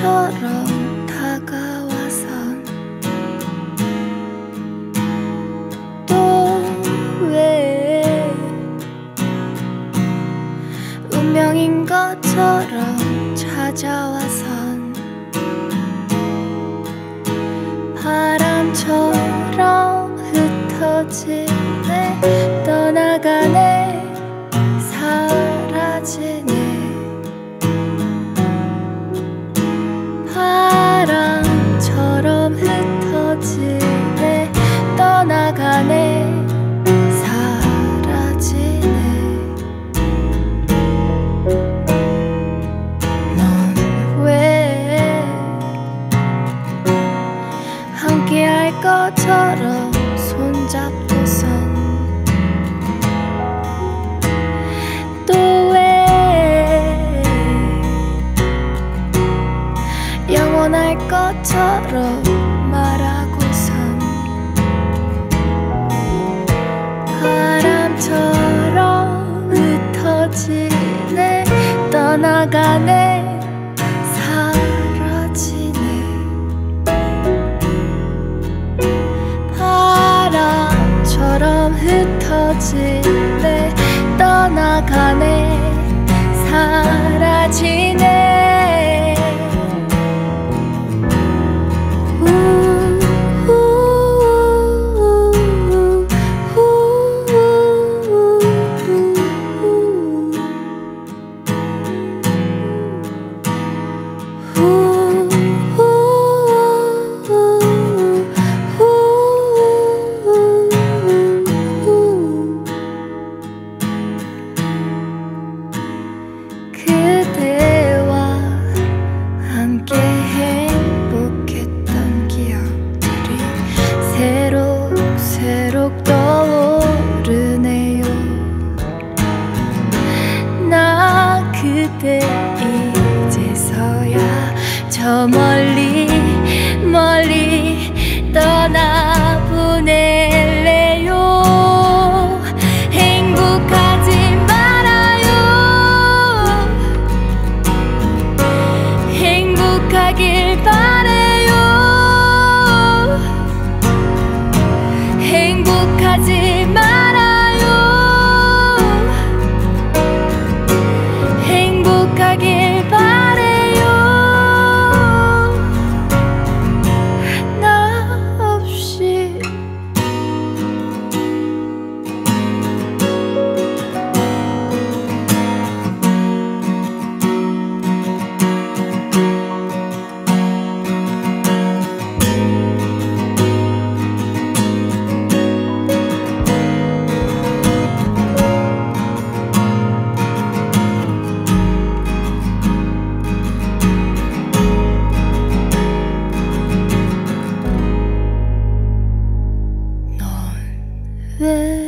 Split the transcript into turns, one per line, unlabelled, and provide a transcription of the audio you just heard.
것처럼 다가와선 또 왜 운명인 것처럼 찾아와선 바람처럼 흩어지네 떠나가네 사라지네 바람처럼 흩어지네 떠나가네 사라지네 넌 왜 함께할 것처럼 손잡고선 또 왜 영원할 것처럼 말하고선 바람처럼 흩어지네 떠나가네 사라지네 바람처럼 흩어지네 떠나가네 사라지네 그대와 함께 행복했던 기억들이 새록새록 떠오르네요. 나 그대 이제서야 저 멀리 멀리 떠나보낼래요. 행복하지 말아요. 행복하길 바래요. 행복하지 말아요. 행복하길 바래요. 나 없이 넌 왜